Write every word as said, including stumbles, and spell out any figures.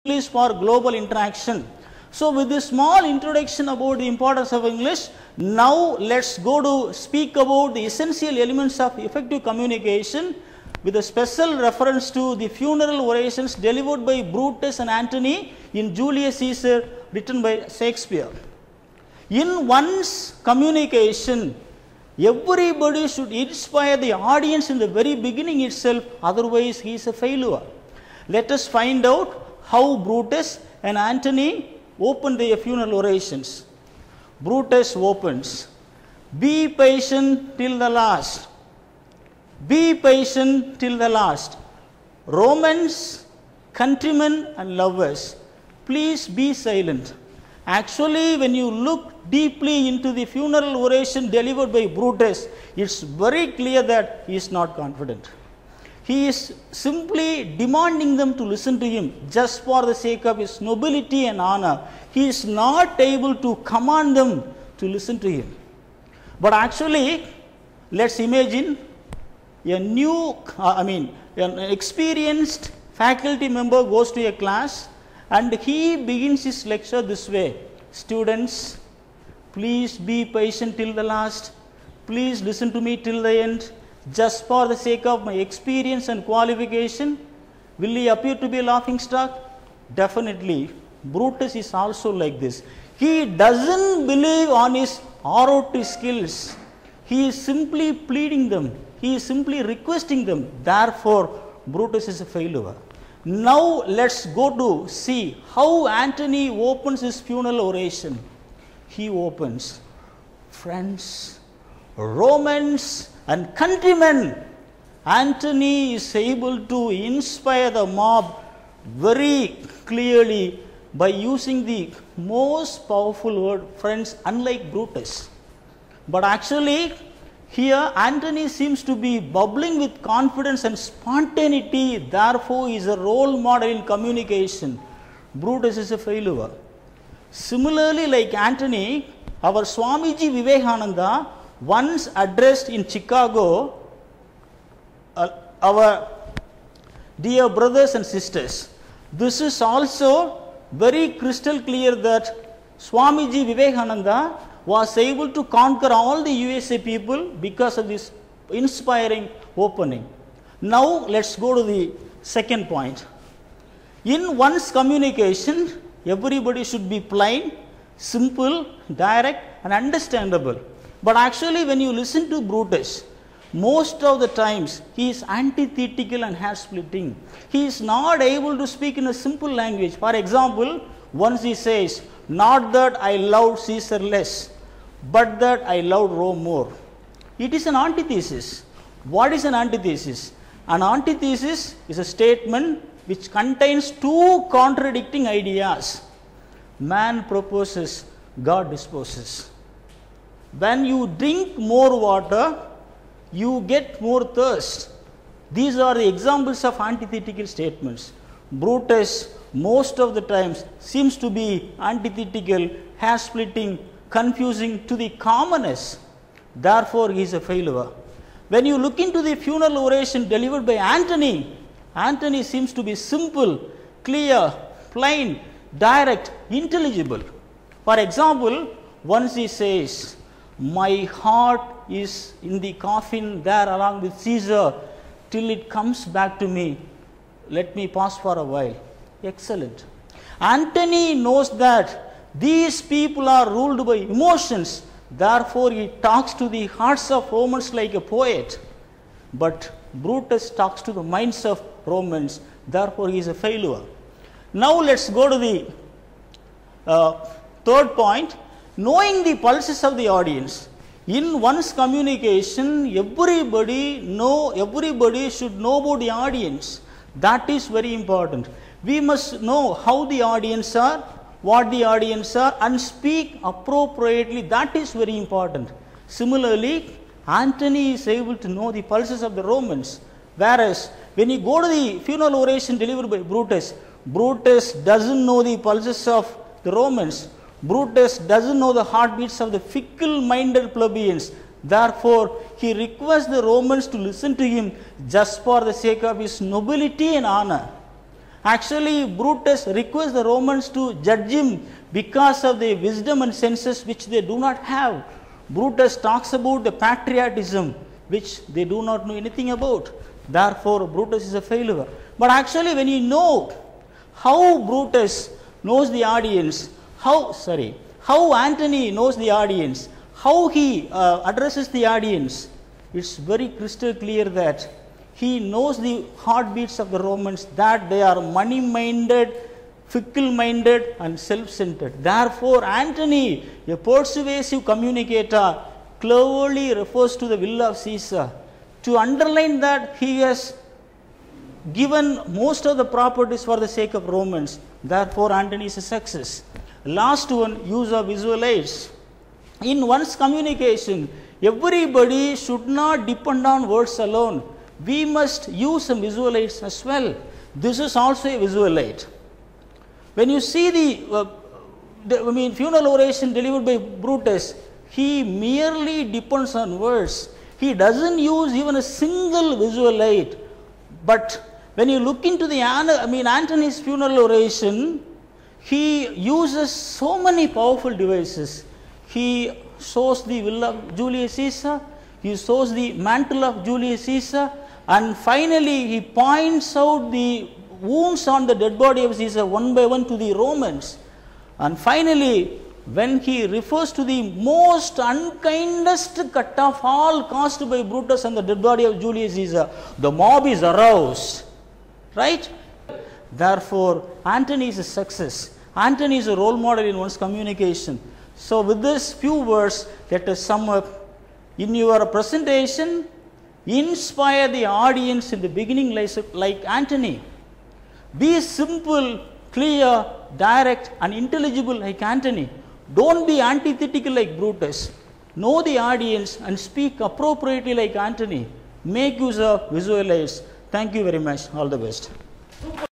English for global interaction. So with this small introduction about the importance of English, now let's go to speak about the essential elements of effective communication with a special reference to the funeral orations delivered by Brutus and Antony in Julius Caesar, written by Shakespeare. In one's communication, everybody should inspire the audience in the very beginning itself, otherwise he is a failure. Let us find out how Brutus and Antony opened their funeral orations. Brutus opens, "Be patient till the last. Be patient till the last. Romans, countrymen and lovers, please be silent." Actually, when you look deeply into the funeral oration delivered by Brutus, it's very clear that he is not confident. He is simply demanding them to listen to him just for the sake of his nobility and honor. He is not able to command them to listen to him. But actually, let's imagine a new, uh, I mean, an experienced faculty member goes to a class and he begins his lecture this way: "Students, please be patient till the last. Please listen to me till the end. Just for the sake of my experience and qualification." Will he appear to be a laughing stock? Definitely. Brutus is also like this. He doesn't believe on his oratory skills. He is simply pleading them. He is simply requesting them. Therefore, Brutus is a failure. Now, let's go to see how Antony opens his funeral oration. He opens, "Friends, Romans and countrymen." Antony is able to inspire the mob very clearly by using the most powerful word, friends, unlike Brutus. But actually, here Antony seems to be bubbling with confidence and spontaneity, therefore he is a role model in communication. Brutus is a failure. Similarly, like Antony, our Swamiji Vivekananda once addressed in Chicago uh, our dear brothers and sisters. This is also very crystal clear that Swamiji Vivekananda was able to conquer all the U S A people because of this inspiring opening. Now, let's go to the second point. In one's communication, everybody should be plain, simple, direct and understandable. But actually, when you listen to Brutus, most of the times he is antithetical and hair splitting. He is not able to speak in a simple language. For example, once he says, "Not that I loved Caesar less, but that I loved Rome more." It is an antithesis. What is an antithesis? An antithesis is a statement which contains two contradicting ideas. Man proposes, God disposes. When you drink more water, you get more thirst. These are the examples of antithetical statements. Brutus, most of the times, seems to be antithetical, hair splitting, confusing to the commoners. Therefore, he is a failure. When you look into the funeral oration delivered by Antony, Antony seems to be simple, clear, plain, direct, intelligible. For example, once he says, "My heart is in the coffin there along with Caesar till it comes back to me. Let me pause for a while." Excellent. Antony knows that these people are ruled by emotions. Therefore, he talks to the hearts of Romans like a poet. But Brutus talks to the minds of Romans. Therefore, he is a failure. Now, let's go to the uh, third point. Knowing the pulses of the audience. In one's communication, everybody know, everybody should know about the audience. That is very important. We must know how the audience are, what the audience are, and speak appropriately. That is very important. Similarly, Antony is able to know the pulses of the Romans. Whereas, when you go to the funeral oration delivered by Brutus, Brutus doesn't know the pulses of the Romans. Brutus doesn't know the heartbeats of the fickle-minded plebeians. Therefore, he requests the Romans to listen to him just for the sake of his nobility and honor. Actually, Brutus requests the Romans to judge him because of the wisdom and senses which they do not have. Brutus talks about the patriotism which they do not know anything about. Therefore, Brutus is a failure. But actually, when you know how Brutus knows the audience, how, sorry, how Antony knows the audience, how he uh, addresses the audience, it's very crystal clear that he knows the heartbeats of the Romans, that they are money-minded, fickle-minded and self-centered. Therefore, Antony, a persuasive communicator, cleverly refers to the will of Caesar to underline that he has given most of the properties for the sake of Romans. Therefore, Antony is a success. Last one, use of visual aids. In one's communication, everybody should not depend on words alone. We must use some visual aids as well. This is also a visual aid. When you see the, uh, the I mean, funeral oration delivered by Brutus, he merely depends on words. He doesn't use even a single visual aid. But when you look into the, I mean, Antony's funeral oration, he uses so many powerful devices. He shows the will of Julius Caesar, he shows the mantle of Julius Caesar, and finally he points out the wounds on the dead body of Caesar one by one to the Romans. And finally, when he refers to the most unkindest cut of all caused by Brutus on the dead body of Julius Caesar, the mob is aroused. Right? Therefore, Antony is a success. Antony is a role model in one's communication. So, with this few words, let us sum up. In your presentation, inspire the audience in the beginning like, like Antony. Be simple, clear, direct and intelligible like Antony. Don't be antithetical like Brutus. Know the audience and speak appropriately like Antony. Make use of visual aids. Thank you very much. All the best.